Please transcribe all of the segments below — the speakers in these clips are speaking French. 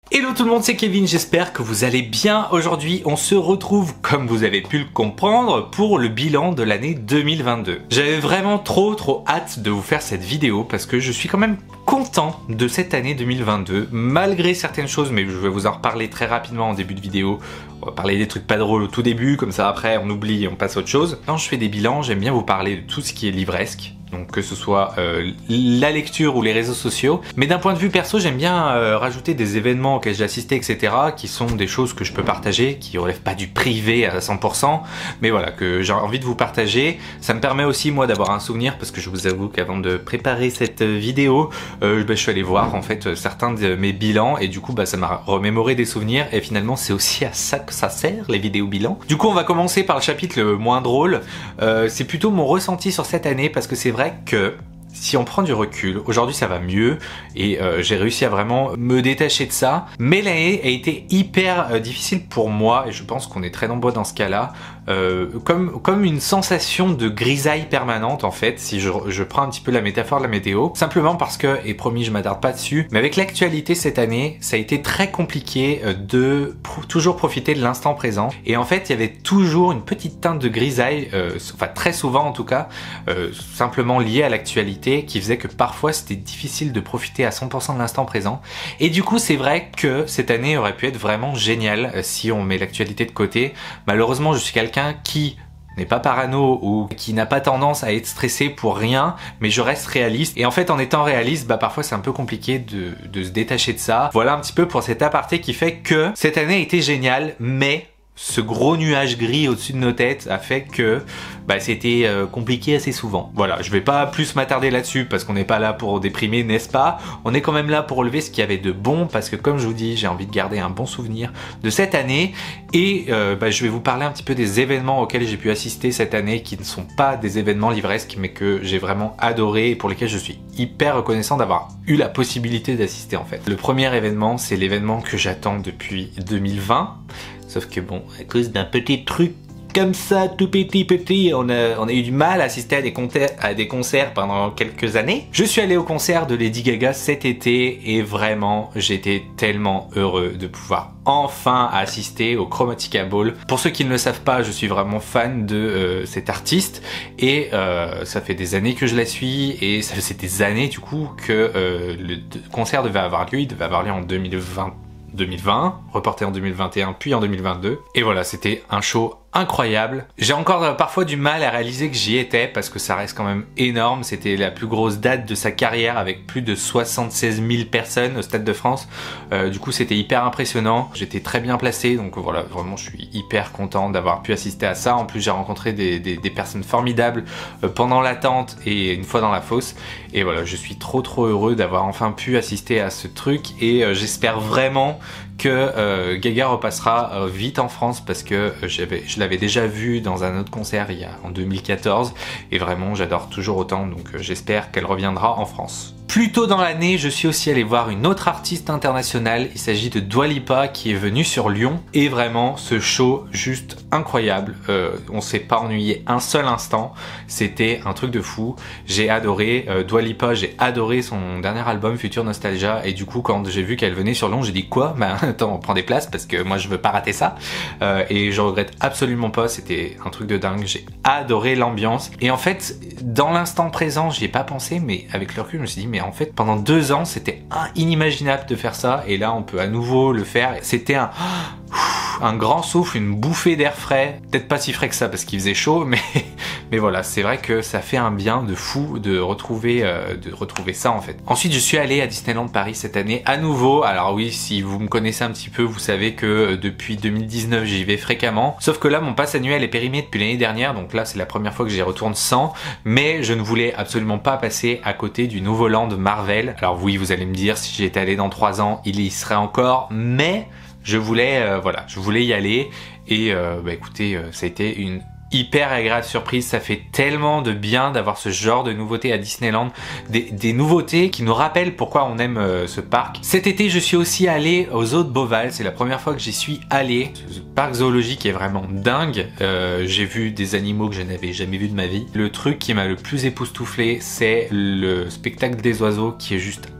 Hello tout le monde, c'est Kevin, j'espère que vous allez bien. Aujourd'hui, on se retrouve, comme vous avez pu le comprendre, pour le bilan de l'année 2022. J'avais vraiment trop hâte de vous faire cette vidéo parce que je suis quand même content de cette année 2022, malgré certaines choses, mais je vais vous en reparler très rapidement en début de vidéo. On va parler des trucs pas drôles au tout début, comme ça après on oublie et on passe à autre chose. Quand je fais des bilans, j'aime bien vous parler de tout ce qui est livresque. Donc que ce soit la lecture ou les réseaux sociaux. Mais d'un point de vue perso, j'aime bien rajouter des événements auxquels j'ai assisté, etc. qui sont des choses que je peux partager, qui relèvent pas du privé à 100%, mais voilà, que j'ai envie de vous partager. Ça me permet aussi moi d'avoir un souvenir, parce que je vous avoue qu'avant de préparer cette vidéo, je suis allé voir en fait certains de mes bilans, et du coup ça m'a remémoré des souvenirs, et finalement c'est aussi à ça que ça sert, les vidéos bilans. Du coup on va commencer par le chapitre le moins drôle. C'est plutôt mon ressenti sur cette année, parce que c'est vrai que si on prend du recul, aujourd'hui ça va mieux et j'ai réussi à vraiment me détacher de ça. Mais l'année a été hyper difficile pour moi, et je pense qu'on est très nombreux dans ce cas-là. Comme une sensation de grisaille permanente en fait, si je prends un petit peu la métaphore de la météo, simplement parce que, et promis je m'attarde pas dessus, mais avec l'actualité cette année, ça a été très compliqué de toujours profiter de l'instant présent, et en fait il y avait toujours une petite teinte de grisaille, enfin très souvent en tout cas, simplement liée à l'actualité, qui faisait que parfois c'était difficile de profiter à 100% de l'instant présent. Et du coup c'est vrai que cette année aurait pu être vraiment géniale si on met l'actualité de côté. Malheureusement je suis quelqu'un qui n'est pas parano ou qui n'a pas tendance à être stressé pour rien, mais je reste réaliste, et en fait en étant réaliste, parfois c'est un peu compliqué de se détacher de ça. Voilà un petit peu pour cet aparté qui fait que cette année a été géniale, mais ce gros nuage gris au-dessus de nos têtes a fait que c'était compliqué assez souvent. Voilà, je vais pas plus m'attarder là-dessus parce qu'on n'est pas là pour déprimer, n'est-ce pas? On est quand même là pour relever ce qu'il y avait de bon, parce que comme je vous dis, j'ai envie de garder un bon souvenir de cette année, et je vais vous parler un petit peu des événements auxquels j'ai pu assister cette année, qui ne sont pas des événements livresques, mais que j'ai vraiment adoré et pour lesquels je suis hyper reconnaissant d'avoir eu la possibilité d'assister en fait. Le premier événement, c'est l'événement que j'attends depuis 2020. Sauf que bon, à cause d'un petit truc comme ça, tout petit, on a eu du mal à assister à des concerts pendant quelques années. Je suis allé au concert de Lady Gaga cet été, et vraiment, j'étais tellement heureux de pouvoir enfin assister au Chromatica Ball. Pour ceux qui ne le savent pas, je suis vraiment fan de cet artiste, et ça fait des années que je la suis, et ça fait des années du coup que le concert devait avoir lieu. Il devait avoir lieu en 2020, reporté en 2021 puis en 2022, et voilà, c'était un show incroyable. J'ai encore parfois du mal à réaliser que j'y étais, parce que ça reste quand même énorme. C'était la plus grosse date de sa carrière, avec plus de 76 000 personnes au Stade de France. Du coup c'était hyper impressionnant, j'étais très bien placé, donc voilà, vraiment je suis hyper content d'avoir pu assister à ça. En plus j'ai rencontré des personnes formidables pendant l'attente et une fois dans la fosse, et voilà, je suis trop heureux d'avoir enfin pu assister à ce truc, et j'espère vraiment que Gaga repassera vite en France, parce que je l'avais déjà vu dans un autre concert en 2014, et vraiment j'adore toujours autant, donc j'espère qu'elle reviendra en France. Plus tôt dans l'année, je suis aussi allé voir une autre artiste internationale. Il s'agit de Dua Lipa, qui est venue sur Lyon, et vraiment ce show juste incroyable. On s'est pas ennuyé un seul instant, c'était un truc de fou. J'ai adoré Dua Lipa, j'ai adoré son dernier album Future Nostalgia, et du coup quand j'ai vu qu'elle venait sur Lyon, j'ai dit quoi? Attends, on prend des places parce que moi je veux pas rater ça, et je regrette absolument pas. C'était un truc de dingue, j'ai adoré l'ambiance, et en fait dans l'instant présent j'y ai pas pensé, mais avec le recul je me suis dit, mais en fait pendant 2 ans c'était inimaginable de faire ça, et là on peut à nouveau le faire. C'était un grand souffle, une bouffée d'air frais, peut-être pas si frais que ça parce qu'il faisait chaud, mais voilà, c'est vrai que ça fait un bien de fou de retrouver ça en fait. Ensuite je suis allé à Disneyland Paris cette année à nouveau. Alors oui, si vous me connaissez un petit peu, vous savez que depuis 2019 j'y vais fréquemment, sauf que là mon pass annuel est périmé depuis l'année dernière, donc là c'est la première fois que j'y retourne sans, mais je ne voulais absolument pas passer à côté du nouveau land Marvel. Alors oui, vous allez me dire, si j'y étais allé dans 3 ans, il y serait encore, mais je voulais je voulais y aller, et écoutez, ça a été une hyper agréable surprise. Ça fait tellement de bien d'avoir ce genre de nouveautés à Disneyland, des nouveautés qui nous rappellent pourquoi on aime ce parc. Cet été je suis aussi allé aux Zoo de Beauval, c'est la première fois que j'y suis allé. Ce parc zoologique est vraiment dingue, j'ai vu des animaux que je n'avais jamais vus de ma vie. Le truc qui m'a le plus époustouflé, c'est le spectacle des oiseaux, qui est juste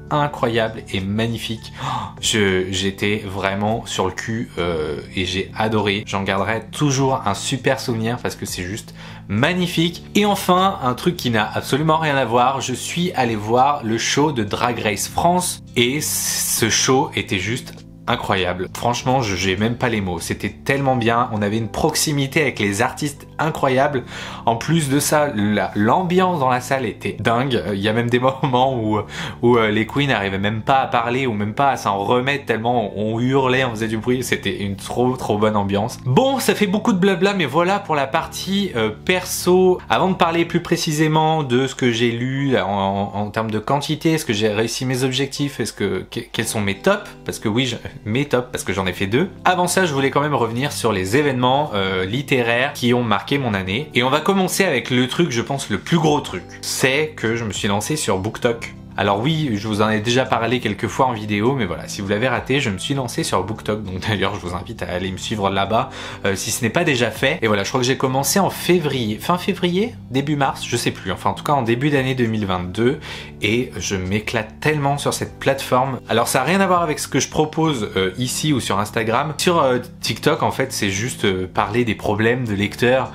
incroyable et magnifique. J'étais vraiment sur le cul et j'ai adoré. J'en garderai toujours un super souvenir parce que c'est juste magnifique. Et enfin, un truc qui n'a absolument rien à voir, je suis allé voir le show de Drag Race France et ce show était juste incroyable. Franchement, j'ai même pas les mots. C'était tellement bien. On avait une proximité avec les artistes incroyable. En plus de ça, l'ambiance dans la salle était dingue. Il y a même des moments où les queens n'arrivaient même pas à parler ou même pas à s'en remettre tellement on hurlait, on faisait du bruit. C'était une trop bonne ambiance. Bon, ça fait beaucoup de blabla, mais voilà pour la partie perso. Avant de parler plus précisément de ce que j'ai lu en termes de quantité, est-ce que j'ai réussi mes objectifs, quels sont mes tops, parce que oui, mes tops, parce que j'en ai fait 2. Avant ça, je voulais quand même revenir sur les événements littéraires qui ont marqué mon année. Et on va commencer avec le truc, je pense, le plus gros truc. C'est que je me suis lancé sur BookTok. Alors oui, je vous en ai déjà parlé quelques fois en vidéo, mais voilà, si vous l'avez raté, je me suis lancé sur BookTok. Donc d'ailleurs, je vous invite à aller me suivre là-bas si ce n'est pas déjà fait. Et voilà, je crois que j'ai commencé en février, fin février, début mars, je sais plus. Enfin, en tout cas, en début d'année 2022. Et je m'éclate tellement sur cette plateforme. Alors ça n'a rien à voir avec ce que je propose ici ou sur Instagram. Sur TikTok, en fait, c'est juste parler des problèmes de lecteurs.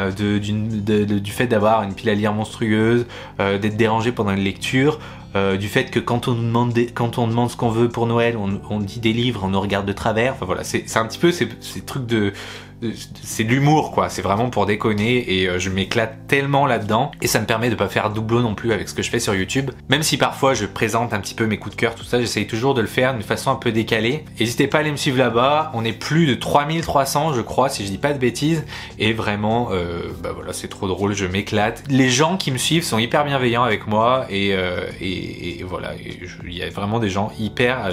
Du fait d'avoir une pile à lire monstrueuse, d'être dérangé pendant une lecture, du fait que quand on demande ce qu'on veut pour Noël, on dit des livres, on nous regarde de travers. Enfin voilà, c'est un petit peu ces trucs c'est de l'humour quoi, c'est vraiment pour déconner et je m'éclate tellement là-dedans et ça me permet de pas faire doublon non plus avec ce que je fais sur YouTube. Même si parfois je présente un petit peu mes coups de cœur, tout ça, j'essaye toujours de le faire d'une façon un peu décalée. N'hésitez pas à aller me suivre là-bas, on est plus de 3300 je crois si je dis pas de bêtises et vraiment bah voilà, c'est trop drôle, je m'éclate. Les gens qui me suivent sont hyper bienveillants avec moi et voilà, il y a vraiment des gens hyper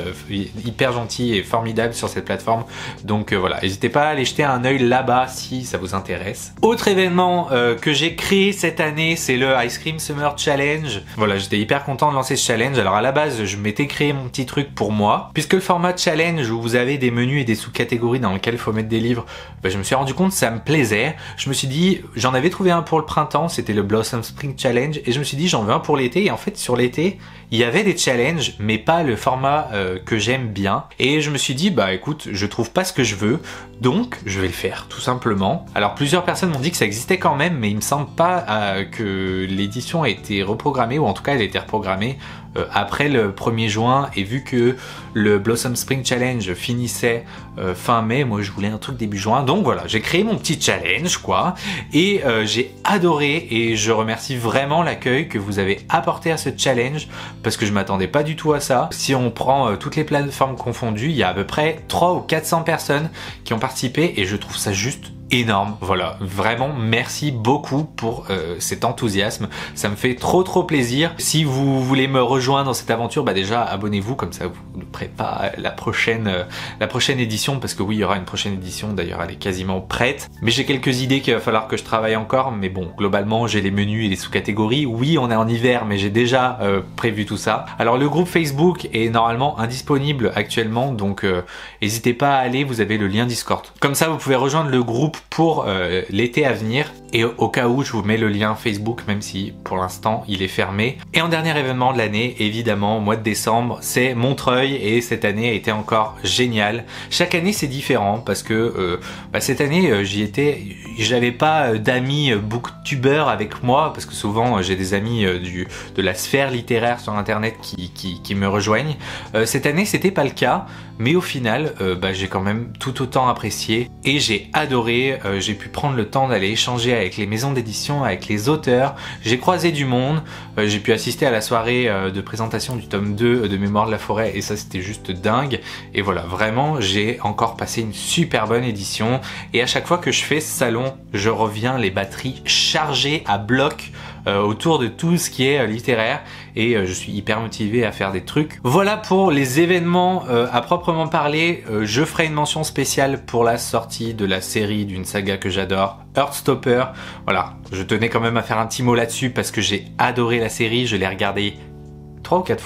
gentils et formidables sur cette plateforme, donc voilà, n'hésitez pas à aller jeter un œil là-bas si ça vous intéresse. Autre événement que j'ai créé cette année, c'est le Ice Cream Summer Challenge. Voilà, j'étais hyper content de lancer ce challenge. Alors à la base, je m'étais créé mon petit truc pour moi. Puisque le format challenge où vous avez des menus et des sous-catégories dans lesquelles il faut mettre des livres, bah, je me suis rendu compte que ça me plaisait. Je me suis dit, j'en avais trouvé un pour le printemps, c'était le Blossom Spring Challenge, et je me suis dit, j'en veux un pour l'été. Et en fait, sur l'été, il y avait des challenges, mais pas le format que j'aime bien. Et je me suis dit, bah écoute, je trouve pas ce que je veux, donc je vais le faire, tout simplement. Alors plusieurs personnes m'ont dit que ça existait quand même, mais il me semble pas que l'édition a été reprogrammée, ou en tout cas elle a été reprogrammée après le 1er juin, et vu que le Blossom Spring Challenge finissait fin mai, moi je voulais un truc début juin, donc voilà, j'ai créé mon petit challenge quoi, et j'ai adoré, et je remercie vraiment l'accueil que vous avez apporté à ce challenge, parce que je m'attendais pas du tout à ça. Si on prend toutes les plateformes confondues, il y a à peu près 300 ou 400 personnes qui ont participé, et je trouve ça juste énorme. Voilà, vraiment merci beaucoup pour cet enthousiasme, ça me fait trop plaisir. Si vous voulez me rejoindre dans cette aventure, bah déjà abonnez-vous, comme ça vous ne prêtez pas la prochaine édition, parce que oui, il y aura une prochaine édition, d'ailleurs elle est quasiment prête, mais j'ai quelques idées qu'il va falloir que je travaille encore, mais bon, globalement j'ai les menus et les sous-catégories. Oui, on est en hiver, mais j'ai déjà prévu tout ça. Alors le groupe Facebook est normalement indisponible actuellement, donc n'hésitez pas à aller, vous avez le lien Discord. Comme ça vous pouvez rejoindre le groupe pour l'été à venir, et au cas où je vous mets le lien Facebook, même si pour l'instant il est fermé. Et en dernier événement de l'année, évidemment, mois de décembre, c'est Montreuil, et cette année a été encore géniale. Chaque année c'est différent, parce que cette année j'avais pas d'amis booktubeurs avec moi, parce que souvent j'ai des amis de la sphère littéraire sur internet qui me rejoignent. Cette année c'était pas le cas, mais au final j'ai quand même tout autant apprécié, et j'ai adoré. J'ai pu prendre le temps d'aller échanger avec les maisons d'édition, avec les auteurs, j'ai croisé du monde, j'ai pu assister à la soirée de présentation du tome 2 de Mémoire de la forêt, et ça c'était juste dingue. Et voilà, vraiment j'ai encore passé une super bonne édition, et à chaque fois que je fais ce salon, je reviens les batteries chargées à bloc autour de tout ce qui est littéraire, et je suis hyper motivé à faire des trucs. Voilà pour les événements à proprement parler. Je ferai une mention spéciale pour la sortie de la série d'une saga que j'adore, Heartstopper. Voilà, je tenais quand même à faire un petit mot là-dessus, parce que j'ai adoré la série, je l'ai regardée 3 ou 4 fois.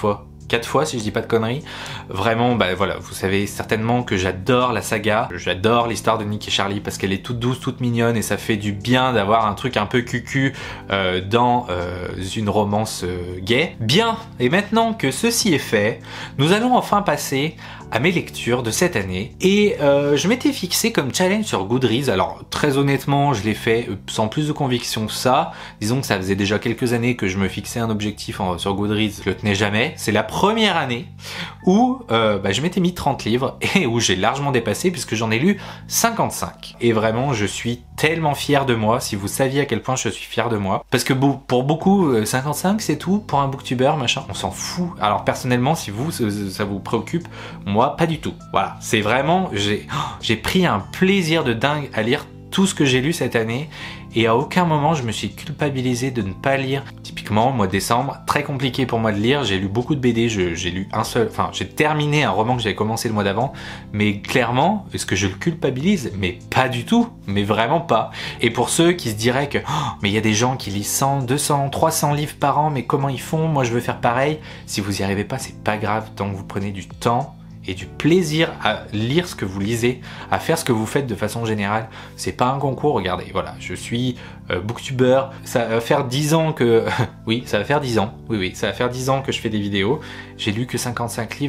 4 fois si je dis pas de conneries. Vraiment, bah voilà, vous savez certainement que j'adore la saga, j'adore l'histoire de Nick et Charlie parce qu'elle est toute douce, toute mignonne et ça fait du bien d'avoir un truc un peu cucu dans une romance gay. Bien, et maintenant que ceci est fait, nous allons enfin passer à mes lectures de cette année et je m'étais fixé comme challenge sur Goodreads. Alors très honnêtement je l'ai fait sans plus de conviction que ça, disons que ça faisait déjà quelques années que je me fixais un objectif sur Goodreads, je le tenais jamais. C'est la première année où je m'étais mis 30 livres et où j'ai largement dépassé puisque j'en ai lu 55 et vraiment je suis tellement fier de moi. Si vous saviez à quel point je suis fier de moi, parce que pour beaucoup 55 c'est tout pour un booktuber machin, on s'en fout. Alors personnellement si vous ça vous préoccupe, moi pas du tout. Voilà, c'est vraiment j'ai pris un plaisir de dingue à lire tout ce que j'ai lu cette année et à aucun moment je me suis culpabilisé de ne pas lire. Typiquement, mois de décembre, très compliqué pour moi de lire, j'ai lu beaucoup de BD, j'ai lu j'ai terminé un roman que j'avais commencé le mois d'avant, mais clairement, est-ce que je le culpabilise? Mais pas du tout, mais vraiment pas. Et pour ceux qui se diraient que mais il y a des gens qui lisent 100, 200, 300 livres par an, mais comment ils font? Moi je veux faire pareil. Si vous y arrivez pas, c'est pas grave tant que vous prenez du temps et du plaisir à lire ce que vous lisez, à faire ce que vous faites de façon générale. C'est pas un concours, regardez, voilà, je suis booktuber, ça va faire 10 ans que... oui, ça va faire 10 ans, oui, ça va faire 10 ans que je fais des vidéos, j'ai lu que 55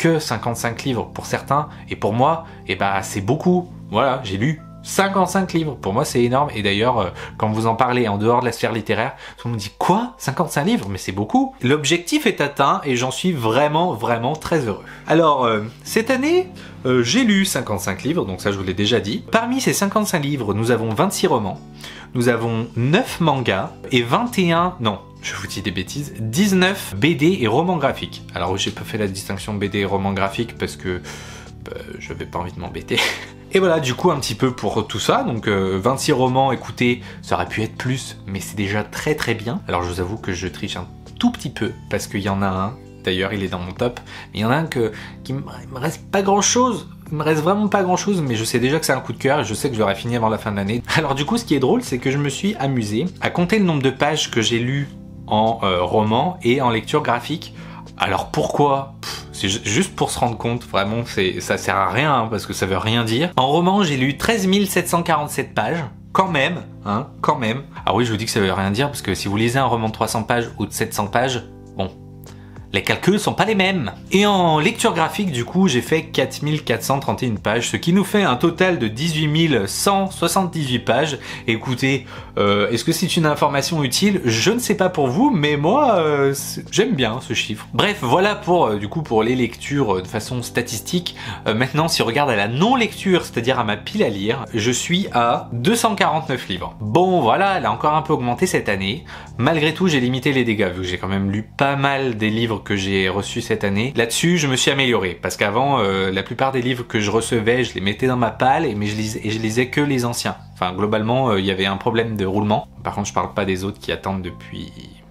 livres pour certains, et pour moi, c'est beaucoup, voilà, j'ai lu 55 livres, pour moi c'est énorme, et d'ailleurs quand vous en parlez en dehors de la sphère littéraire, tout le monde dit quoi? 55 livres? Mais c'est beaucoup. L'objectif est atteint et j'en suis vraiment très heureux. Alors cette année j'ai lu 55 livres, donc ça je vous l'ai déjà dit. Parmi ces 55 livres, nous avons 26 romans, nous avons 9 mangas et 21... non, je vous dis des bêtises, 19 BD et romans graphiques. Alors j'ai pas fait la distinction BD et romans graphiques parce que je n'avais pas envie de m'embêter. Et voilà, du coup, un petit peu pour tout ça. Donc, 26 romans, écoutez, ça aurait pu être plus, mais c'est déjà très bien. Alors, je vous avoue que je triche un tout petit peu, parce qu'il y en a un, d'ailleurs, il est dans mon top, mais il y en a un qui me reste pas grand-chose. Il me reste vraiment pas grand-chose, mais je sais déjà que c'est un coup de cœur, et je sais que je l'aurai fini avant la fin de l'année. Alors, du coup, ce qui est drôle, c'est que je me suis amusé à compter le nombre de pages que j'ai lues en roman et en lecture graphique. Alors, pourquoi ? C'est juste pour se rendre compte, vraiment, ça sert à rien, hein, parce que ça veut rien dire. En roman, j'ai lu 13 747 pages, quand même, hein, quand même. Alors oui, je vous dis que ça veut rien dire, parce que si vous lisez un roman de 300 pages ou de 700 pages, bon, les calculs sont pas les mêmes. Et en lecture graphique, du coup, j'ai fait 4431 pages, ce qui nous fait un total de 18 178 pages. Écoutez, est-ce que c'est une information utile? Je ne sais pas pour vous, mais moi, j'aime bien ce chiffre. Bref, voilà pour les lectures de façon statistique. Maintenant, si on regarde à la non-lecture, c'est-à-dire à ma pile à lire, je suis à 249 livres. Bon, voilà, elle a encore un peu augmenté cette année. Malgré tout, j'ai limité les dégâts, vu que j'ai quand même lu pas mal des livres que j'ai reçus cette année. Là-dessus, je me suis amélioré, parce qu'avant, la plupart des livres que je recevais, je les mettais dans ma palle, mais je lisais que les anciens. Enfin, globalement, il y avait un problème de roulement. Par contre, je parle pas des autres qui attendent depuis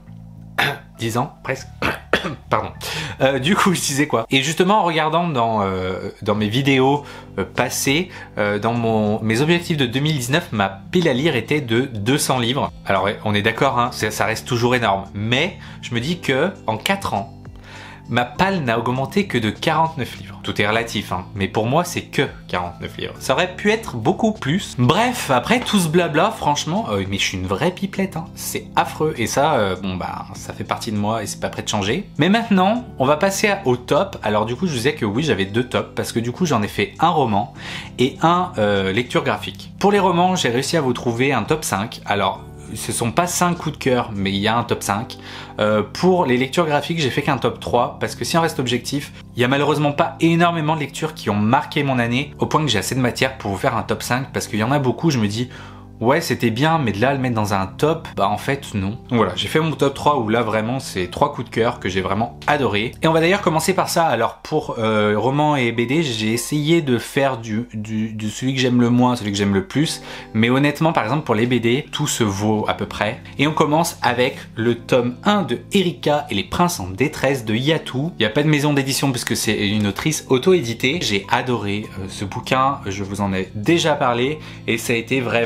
10 ans, presque. Pardon. Du coup, je disais quoi? Et justement, en regardant dans mes vidéos passées, dans mes objectifs de 2019, ma pile à lire était de 200 livres. Alors, on est d'accord, hein, ça reste toujours énorme. Mais je me dis que en 4 ans, ma palle n'a augmenté que de 49 livres. Tout est relatif, hein, mais pour moi, c'est que 49 livres. Ça aurait pu être beaucoup plus. Bref, après tout ce blabla, franchement, mais je suis une vraie pipelette, hein. C'est affreux. Et ça, ça fait partie de moi et c'est pas prêt de changer. Mais maintenant, on va passer au top. Alors du coup, je vous disais que oui, j'avais 2 tops, parce que du coup, j'en ai fait un roman et un lecture graphique. Pour les romans, j'ai réussi à vous trouver un top 5. Alors, ce sont pas 5 coups de cœur, mais il y a un top 5. Pour les lectures graphiques, j'ai fait qu'un top 3, parce que si on reste objectif, il y a malheureusement pas énormément de lectures qui ont marqué mon année, au point que j'ai assez de matière pour vous faire un top 5, parce qu'il y en a beaucoup, je me dis... ouais, c'était bien, mais de là à le mettre dans un top, bah en fait non. Donc voilà, j'ai fait mon top 3 où là vraiment c'est 3 coups de cœur que j'ai vraiment adoré. Et on va d'ailleurs commencer par ça. Alors pour romans et BD, j'ai essayé de faire du celui que j'aime le moins, celui que j'aime le plus. Mais honnêtement, par exemple pour les BD, tout se vaut à peu près. Et on commence avec le tome 1 de Erika et les princes en détresse de Yatou. Il n'y a pas de maison d'édition puisque c'est une autrice auto-éditée. J'ai adoré ce bouquin, je vous en ai déjà parlé. Et ça a été vraiment une très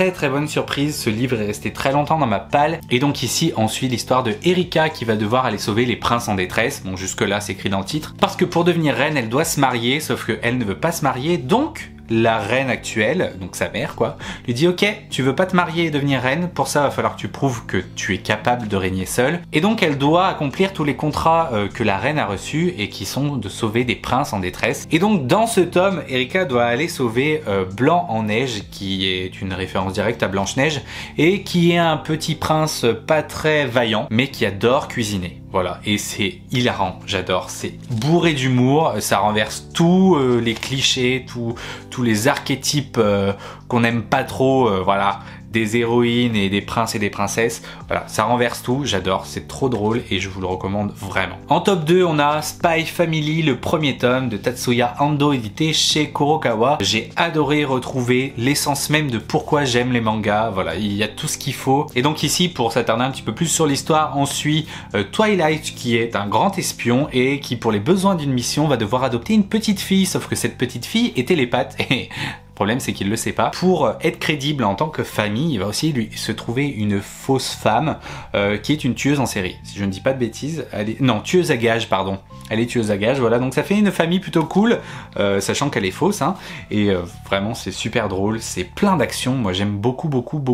très bonne surprise, ce livre est resté très longtemps dans ma palle. Et donc ici on suit l'histoire de Erika qui va devoir aller sauver les princes en détresse. Bon, jusque là c'est écrit dans le titre. Parce que pour devenir reine elle doit se marier, sauf qu'elle ne veut pas se marier, donc la reine actuelle, donc sa mère quoi, lui dit ok, tu veux pas te marier et devenir reine, pour ça va falloir que tu prouves que tu es capable de régner seule. Et donc elle doit accomplir tous les contrats que la reine a reçus et qui sont de sauver des princes en détresse. Et donc dans ce tome, Erika doit aller sauver Blanc en neige, qui est une référence directe à Blanche-Neige, et qui est un petit prince pas très vaillant, mais qui adore cuisiner. Voilà, et c'est hilarant, j'adore, c'est bourré d'humour, ça renverse tous les clichés, tous les archétypes qu'on n'aime pas trop, voilà, des héroïnes et des princes et des princesses. Voilà, ça renverse tout, j'adore, c'est trop drôle et je vous le recommande vraiment. En top 2, on a Spy Family, le premier tome de Tatsuya Ando, édité chez Kurokawa. J'ai adoré retrouver l'essence même de pourquoi j'aime les mangas. Voilà, il y a tout ce qu'il faut. Et donc ici, pour s'attarder un petit peu plus sur l'histoire, on suit Twilight, qui est un grand espion et qui, pour les besoins d'une mission, va devoir adopter une petite fille. Sauf que cette petite fille est télépathe et... Le problème, c'est qu'il ne le sait pas. Pour être crédible en tant que famille, il va aussi lui se trouver une fausse femme qui est une tueuse en série. Si je ne dis pas de bêtises, non, tueuse à gages, pardon. Elle est tueuse à gages, voilà. Donc ça fait une famille plutôt cool, sachant qu'elle est fausse, hein. Et vraiment, c'est super drôle. C'est plein d'action. Moi, j'aime beaucoup.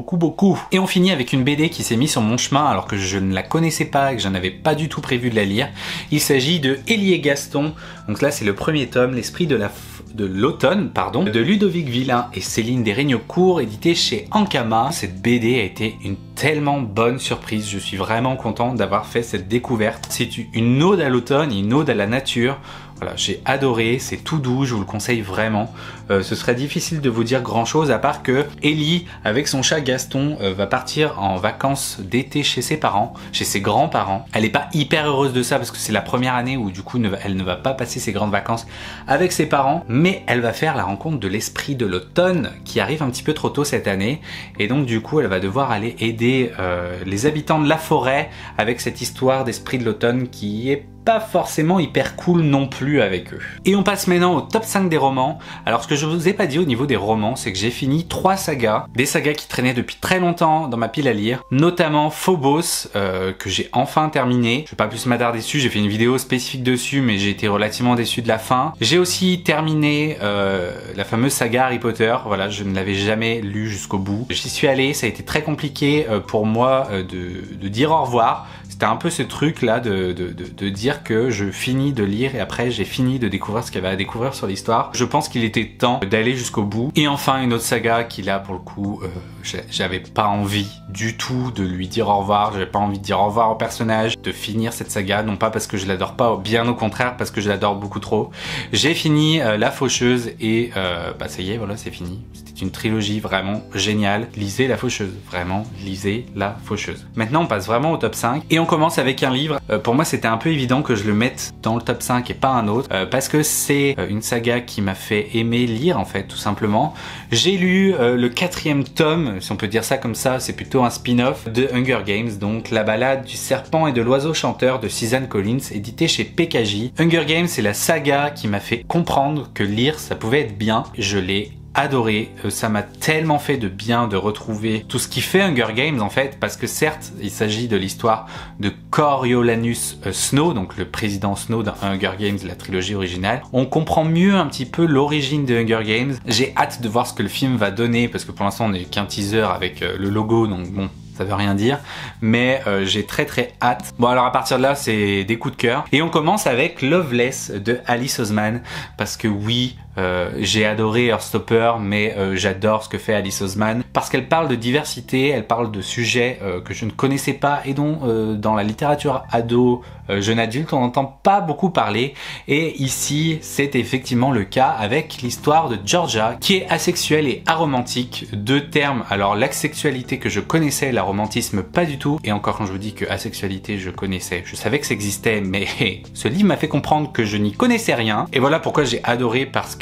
Et on finit avec une BD qui s'est mise sur mon chemin alors que je ne la connaissais pas et que je n'avais pas du tout prévu de la lire. Il s'agit de Ellie et Gaston. Donc là, c'est le premier tome, l'esprit de l'automne, pardon, de Ludovic Villain et Céline Desrignocourt, édité chez Ankama. Cette BD a été une tellement bonne surprise, je suis vraiment content d'avoir fait cette découverte. C'est une ode à l'automne, une ode à la nature. Voilà, j'ai adoré, c'est tout doux, je vous le conseille vraiment. Ce serait difficile de vous dire grand chose à part que Ellie, avec son chat Gaston, va partir en vacances d'été chez ses parents, chez ses grands-parents. Elle n'est pas hyper heureuse de ça parce que c'est la première année où du coup elle ne va pas passer ses grandes vacances avec ses parents, mais elle va faire la rencontre de l'esprit de l'automne qui arrive un petit peu trop tôt cette année. Et donc du coup elle va devoir aller aider les habitants de la forêt avec cette histoire d'esprit de l'automne qui est pas forcément hyper cool non plus avec eux. Et on passe maintenant au top 5 des romans. Alors ce que je vous ai pas dit au niveau des romans, c'est que j'ai fini 3 sagas, des sagas qui traînaient depuis très longtemps dans ma pile à lire, notamment Phobos, que j'ai enfin terminé. Je vais pas plus m'attarder dessus, j'ai fait une vidéo spécifique dessus, mais j'ai été relativement déçu de la fin. J'ai aussi terminé la fameuse saga Harry Potter, voilà, je ne l'avais jamais lu jusqu'au bout. J'y suis allé, ça a été très compliqué pour moi de dire au revoir. C'était un peu ce truc là de dire que je finis de lire et après j'ai fini de découvrir ce qu'il y avait à découvrir sur l'histoire. Je pense qu'il était temps d'aller jusqu'au bout. Et enfin une autre saga qui là pour le coup j'avais pas envie du tout de lui dire au revoir, j'avais pas envie de dire au revoir au personnage, de finir cette saga, non pas parce que je l'adore pas, bien au contraire parce que je l'adore beaucoup trop. J'ai fini La Faucheuse et bah ça y est, voilà, c'est fini. C'était une trilogie vraiment géniale. Lisez La Faucheuse, vraiment, lisez La Faucheuse. Maintenant on passe vraiment au top 5 et on commence avec un livre. Pour moi c'était un peu évident que je le mette dans le top 5 et pas un autre parce que c'est une saga qui m'a fait aimer lire en fait, tout simplement. J'ai lu le 4e tome, si on peut dire ça comme ça, c'est plutôt un spin-off de Hunger Games, donc La Ballade du serpent et de l'oiseau chanteur de Suzanne Collins, édité chez PKJ. Hunger Games, c'est la saga qui m'a fait comprendre que lire ça pouvait être bien. Je l'ai adoré, ça m'a tellement fait de bien de retrouver tout ce qui fait Hunger Games en fait, parce que certes il s'agit de l'histoire de Coriolanus Snow, donc le président Snow dans Hunger Games, la trilogie originale. On comprend mieux un petit peu l'origine de Hunger Games. J'ai hâte de voir ce que le film va donner parce que pour l'instant on n'est qu'un teaser avec le logo, donc bon, ça veut rien dire, mais j'ai très hâte. Bon alors à partir de là c'est des coups de cœur et on commence avec Loveless de Alice Oseman parce que oui, j'ai adoré Heartstopper, mais j'adore ce que fait Alice Oseman parce qu'elle parle de diversité, elle parle de sujets que je ne connaissais pas et dont dans la littérature ado, jeune adulte, on n'entend pas beaucoup parler. Et ici, c'est effectivement le cas avec l'histoire de Georgia qui est asexuelle et aromantique, deux termes. Alors l'asexualité que je connaissais, l'aromantisme pas du tout. Et encore quand je vous dis que asexualité je connaissais, je savais que ça existait, mais ce livre m'a fait comprendre que je n'y connaissais rien. Et voilà pourquoi j'ai adoré, parce que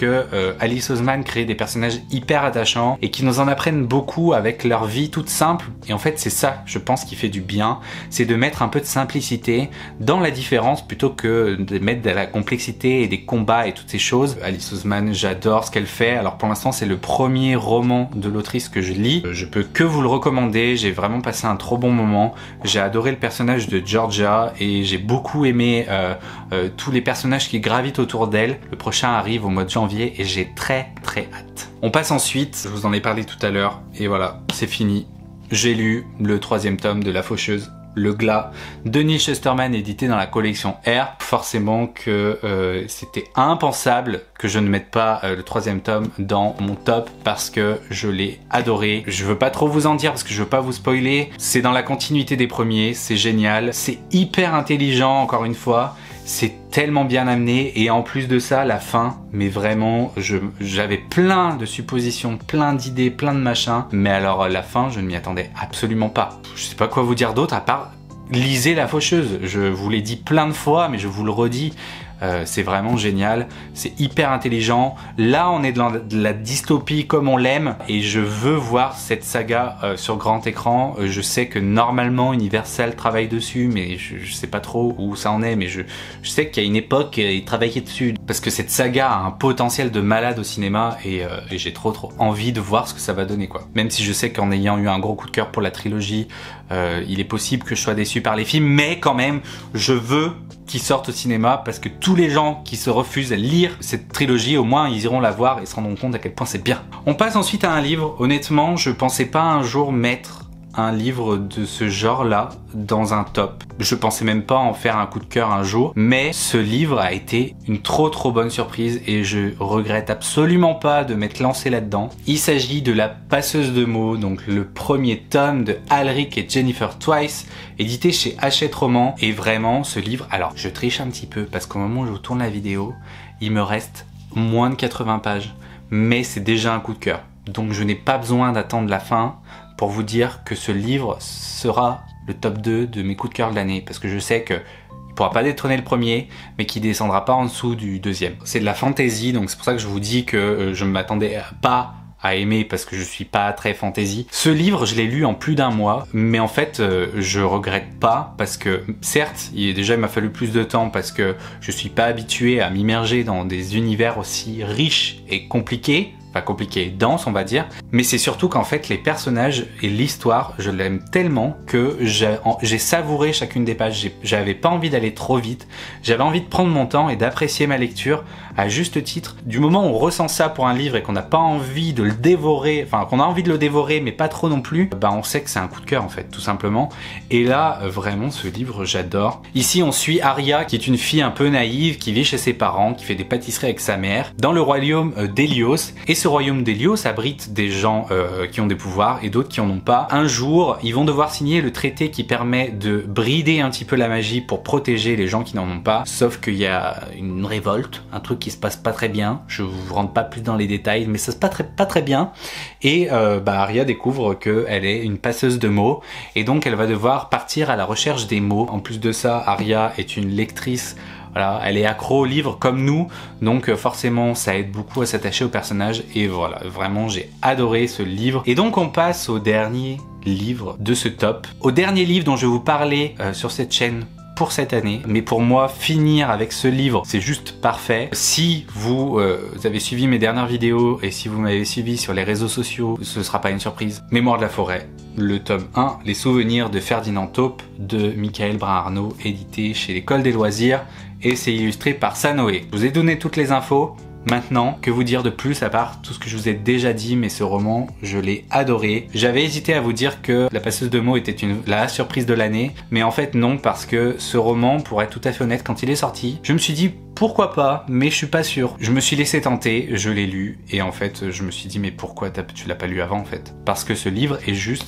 que Alice Oseman crée des personnages hyper attachants et qui nous en apprennent beaucoup avec leur vie toute simple. Et en fait c'est ça, je pense, qui fait du bien, c'est de mettre un peu de simplicité dans la différence plutôt que de mettre de la complexité et des combats et toutes ces choses. Alice Oseman, j'adore ce qu'elle fait. Alors pour l'instant c'est le premier roman de l'autrice que je lis. Je peux que vous le recommander, j'ai vraiment passé un trop bon moment. J'ai adoré le personnage de Georgia et j'ai beaucoup aimé tous les personnages qui gravitent autour d'elle. Le prochain arrive au mois de janvier et j'ai très hâte. On passe ensuite, je vous en ai parlé tout à l'heure et voilà, c'est fini. J'ai lu le 3e tome de La Faucheuse, Le Glas, de Neil Shusterman, édité dans la collection R. Forcément que c'était impensable que je ne mette pas le 3e tome dans mon top parce que je l'ai adoré. Je veux pas trop vous en dire parce que je veux pas vous spoiler. C'est dans la continuité des premiers, c'est génial, c'est hyper intelligent encore une fois. C'est tellement bien amené et en plus de ça, la fin, mais vraiment, j'avais plein de suppositions, plein d'idées, plein de machins, mais alors la fin, je ne m'y attendais absolument pas. Je sais pas quoi vous dire d'autre à part lisez La Faucheuse. Je vous l'ai dit plein de fois, mais je vous le redis. C'est vraiment génial, c'est hyper intelligent. Là on est dans de la dystopie comme on l'aime et je veux voir cette saga sur grand écran. Je sais que normalement Universal travaille dessus mais je sais pas trop où ça en est, mais je sais qu'il y a une époque ils travaillaient dessus parce que cette saga a un potentiel de malade au cinéma et j'ai trop envie de voir ce que ça va donner quoi. Même si je sais qu'en ayant eu un gros coup de cœur pour la trilogie, il est possible que je sois déçu par les films, mais quand même je veux qui sortent au cinéma parce que tous les gens qui se refusent à lire cette trilogie, au moins ils iront la voir et se rendront compte à quel point c'est bien. On passe ensuite à un livre. Honnêtement, je pensais pas un jour mettre un livre de ce genre-là dans un top. Je pensais même pas en faire un coup de cœur un jour, mais ce livre a été une trop bonne surprise et je regrette absolument pas de m'être lancé là-dedans. Il s'agit de La Passeuse de mots, donc le premier tome de Alric et Jennifer Twice, édité chez Hachette Roman. Et vraiment, ce livre, alors je triche un petit peu parce qu'au moment où je tourne la vidéo, il me reste moins de 80 pages, mais c'est déjà un coup de cœur. Donc je n'ai pas besoin d'attendre la fin pour vous dire que ce livre sera le top 2 de mes coups de cœur de l'année, parce que je sais que il pourra pas détrôner le premier, mais qu'il descendra pas en dessous du deuxième. C'est de la fantasy, donc c'est pour ça que je vous dis que je ne m'attendais pas à aimer parce que je suis pas très fantasy. Ce livre, je l'ai lu en plus d'1 mois, mais en fait, je regrette pas parce que certes, il m'a fallu plus de temps parce que je suis pas habitué à m'immerger dans des univers aussi riches et compliqués. Pas compliqué, dense on va dire, mais c'est surtout qu'en fait les personnages et l'histoire, je l'aime tellement que j'ai savouré chacune des pages. J'avais pas envie d'aller trop vite, j'avais envie de prendre mon temps et d'apprécier ma lecture à juste titre. Du moment où on ressent ça pour un livre et qu'on n'a pas envie de le dévorer, enfin qu'on a envie de le dévorer mais pas trop non plus, bah on sait que c'est un coup de cœur en fait, tout simplement. Et là vraiment ce livre j'adore. Ici on suit Arya qui est une fille un peu naïve qui vit chez ses parents, qui fait des pâtisseries avec sa mère dans le royaume d'Hélios, et ce royaume d'Hélios abrite des gens qui ont des pouvoirs et d'autres qui en ont pas. Un jour, ils vont devoir signer le traité qui permet de brider un petit peu la magie pour protéger les gens qui n'en ont pas. Sauf qu'il y a une révolte, un truc qui se passe pas très bien. Je vous rentre pas plus dans les détails, mais ça se passe pas très bien. Et Arya découvre qu'elle est une passeuse de mots et donc elle va devoir partir à la recherche des mots. En plus de ça, Arya est une lectrice. Voilà, elle est accro au livre comme nous, donc forcément ça aide beaucoup à s'attacher au personnage et voilà, vraiment j'ai adoré ce livre. Et donc on passe au dernier livre de ce top, au dernier livre dont je vais vous parler sur cette chaîne pour cette année, mais pour moi finir avec ce livre c'est juste parfait. Si vous avez suivi mes dernières vidéos et si vous m'avez suivi sur les réseaux sociaux, ce sera pas une surprise. Mémoire de la forêt, le tome 1, Les souvenirs de Ferdinand Taupe de Michael Brun-Arnaud, édité chez l'École des loisirs, et c'est illustré par Sanoé. Je vous ai donné toutes les infos. Maintenant, que vous dire de plus à part tout ce que je vous ai déjà dit, mais ce roman, je l'ai adoré. J'avais hésité à vous dire que La Passeuse de mots était la surprise de l'année, mais en fait non, parce que ce roman, pour être tout à fait honnête, quand il est sorti, je me suis dit pourquoi pas, mais je suis pas sûr. Je me suis laissé tenter, je l'ai lu, et en fait, je me suis dit mais pourquoi tu l'as pas lu avant en fait? Parce que ce livre est juste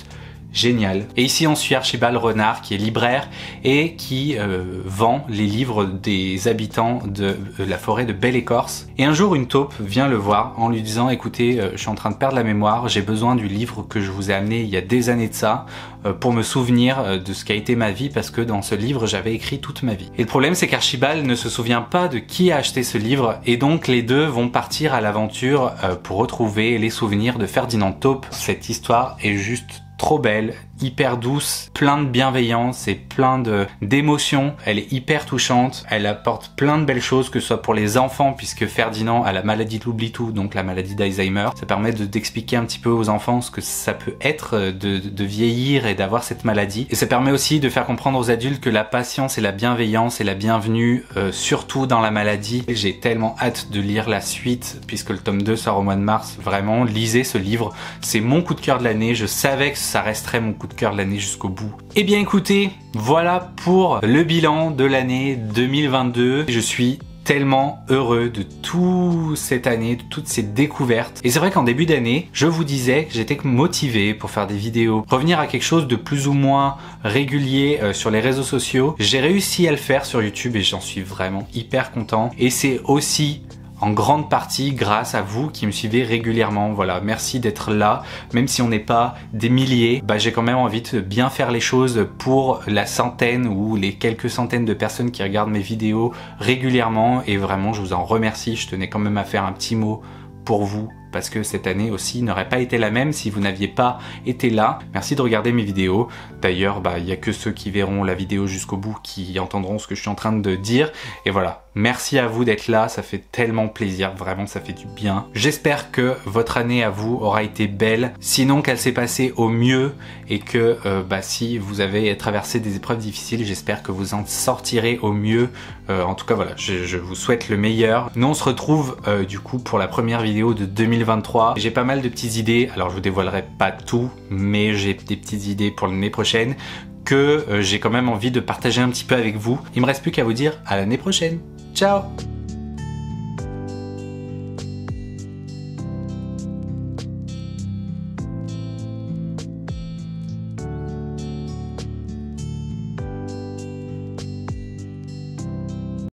génial. Et ici on suit Archibald Renard qui est libraire et qui vend les livres des habitants de la forêt de Belle-Écorce. Et un jour une taupe vient le voir en lui disant écoutez, je suis en train de perdre la mémoire, j'ai besoin du livre que je vous ai amené il y a des années de ça pour me souvenir de ce qu'a été ma vie, parce que dans ce livre j'avais écrit toute ma vie. Et le problème c'est qu'Archibald ne se souvient pas de qui a acheté ce livre, et donc les deux vont partir à l'aventure pour retrouver les souvenirs de Ferdinand Taupe. Cette histoire est juste trop belle, hyper douce, plein de bienveillance et plein d'émotions. Elle est hyper touchante, elle apporte plein de belles choses, que ce soit pour les enfants, puisque Ferdinand a la maladie de l'oubli-tout, donc la maladie d'Alzheimer. Ça permet d'expliquer un petit peu aux enfants ce que ça peut être de vieillir et d'avoir cette maladie. Et ça permet aussi de faire comprendre aux adultes que la patience et la bienveillance et la bienvenue, surtout dans la maladie. J'ai tellement hâte de lire la suite, puisque le tome 2 sort au mois de mars. Vraiment, lisez ce livre, c'est mon coup de cœur de l'année. Je savais que ça resterait mon coup de cœur de l'année jusqu'au bout. Eh bien écoutez, voilà pour le bilan de l'année 2022. Je suis tellement heureux de toute cette année, de toutes ces découvertes. Et c'est vrai qu'en début d'année, je vous disais que j'étais motivé pour faire des vidéos, revenir à quelque chose de plus ou moins régulier sur les réseaux sociaux. J'ai réussi à le faire sur YouTube et j'en suis vraiment hyper content. Et c'est aussi en grande partie grâce à vous qui me suivez régulièrement. Voilà, merci d'être là. Même si on n'est pas des milliers, j'ai quand même envie de bien faire les choses pour la centaine ou les quelques centaines de personnes qui regardent mes vidéos régulièrement. Et vraiment, je vous en remercie. Je tenais quand même à faire un petit mot pour vous, parce que cette année aussi n'aurait pas été la même si vous n'aviez pas été là. Merci de regarder mes vidéos. D'ailleurs, il n'y a que ceux qui verront la vidéo jusqu'au bout qui entendront ce que je suis en train de dire. Et voilà, merci à vous d'être là, ça fait tellement plaisir, vraiment ça fait du bien. J'espère que votre année à vous aura été belle, sinon qu'elle s'est passée au mieux, et que si vous avez traversé des épreuves difficiles, j'espère que vous en sortirez au mieux. En tout cas voilà, je vous souhaite le meilleur. Nous on se retrouve du coup pour la première vidéo de 2023. J'ai pas mal de petites idées, alors je vous dévoilerai pas tout, mais j'ai des petites idées pour l'année prochaine que j'ai quand même envie de partager un petit peu avec vous. Il me reste plus qu'à vous dire à l'année prochaine. Ciao!